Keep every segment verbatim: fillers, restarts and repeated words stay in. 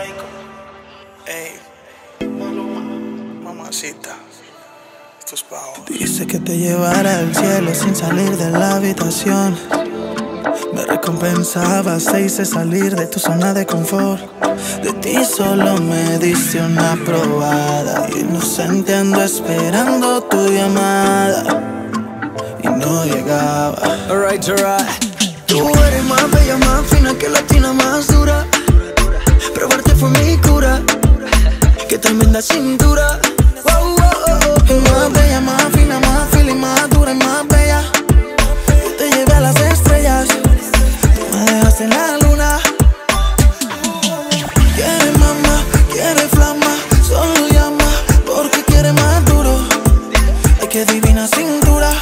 Raico. Ey, mamacita, esto es pa' vos. Dice que te llevara al cielo sin salir de la habitación. Me recompensabas, te hice salir de tu zona de confort. De ti solo me diste una probada. Inocente ando esperando tu llamada y no llegaba. Alright, alright. Tú eres más bella, más fina que latina, más dura. Probarte fue mi cura. Qué tremenda cintura. Oh, oh, oh, oh. Más bella, más fina, más feliz, más dura y más bella. Yo te llevé a las estrellas, tú me dejaste en la luna. Quiere mamá, quiere flama, solo llama porque quiere más duro. Ay, qué divina cintura.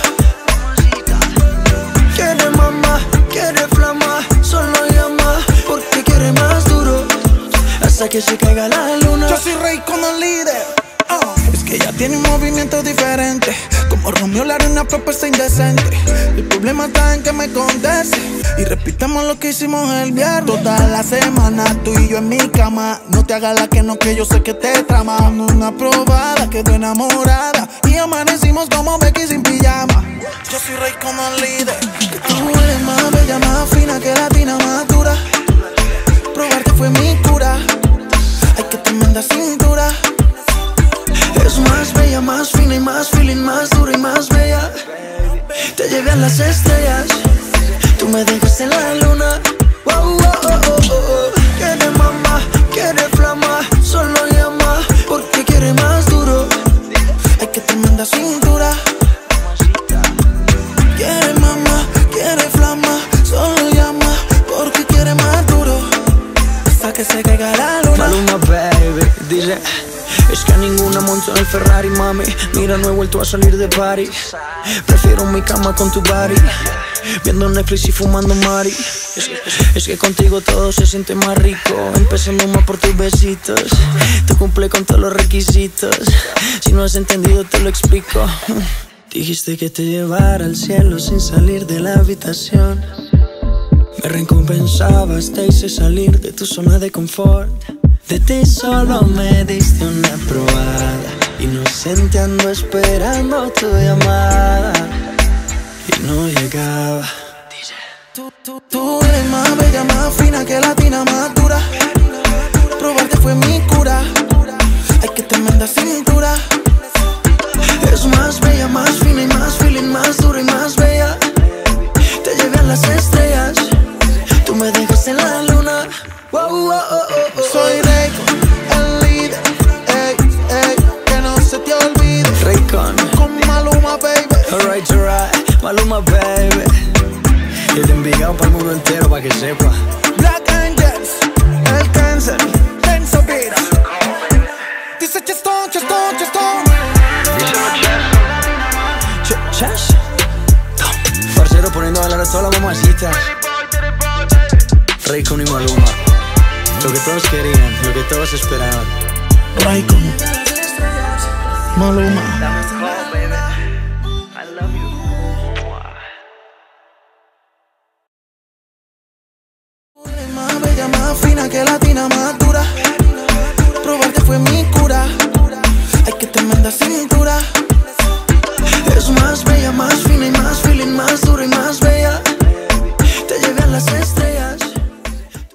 Quiere mamá, quiere flama, solo llama porque quiere más duro, hasta que se caiga la luna. Yo soy rey con el líder. Oh. Es que ella tiene un movimiento diferente, como Romeo le haré una propuesta indecente. El problema está en que me conteste y repitamos lo que hicimos el viernes. Toda la semana tú y yo en mi cama. No te hagas la que no, que yo sé que te trama. Una probada, quedó enamorada y amanecimos como Becky sin pijama. Yo soy rey con el líder. Tú eres más bella, más fina que latina, más dura. Probarte fue mi cura. Ay, qué tremenda cintura. Es más bella, más fina y más feeling, más dura y más bella. Te llevé a las estrellas, tú me dejaste en la luna. Oh, oh, oh, oh, oh, oh. Quiere mamá, quiere flama, solo llama porque quiere más duro. Ay, qué tremenda cintura. Quiere mamá, quiere flama, solo llama porque quiere más duro, hasta que se caiga la luna. Maluma, baby, dice: es que a ninguna monto en el Ferrari, mami. Mira, no he vuelto a salir de party. Prefiero mi cama con tu body, viendo Netflix y fumando mari. Es que, es que contigo todo se siente más rico. Empecemos más por tus besitos. Tú cumple con todos los requisitos. Si no has entendido te lo explico. Dijiste que te llevara al cielo sin salir de la habitación. Me recompensabas, te hice salir de tu zona de confort. De ti solo me diste una probada. Inocente ando esperando tu llamada y no llegaba. Tú, tú, tú eres más bella, más fina que latina, más dura. Probarte fue mi cura. Ay, qué tremenda cintura. Es más bella, más fina y más feeling, más dura y más bella. Te llevé a las estrellas, tú me dejaste en la luna. Oh, oh, oh, oh, oh. Soy Raycon, el líder. Ey, ey, que no se te olvide. Raycon con Maluma, baby. Alright, alright, Maluma, baby. Y te envigado para el mundo entero, para que sepa. Black Angels, el cáncer, Denso Beats. Dice Chestón, Chestón, Chestón. Chas, parcero poniendo a bailar a todas las mamacitas. Raycon y Maluma, lo que todos querían, lo que todos esperaban. Raycon, Maluma. Más bella, más fina que latina, más dura. Probarte fue mi cura. Ay, qué tremenda cintura. Es más bella, más fina y más feeling, más dura y más bella. Te llevé a las estrellas.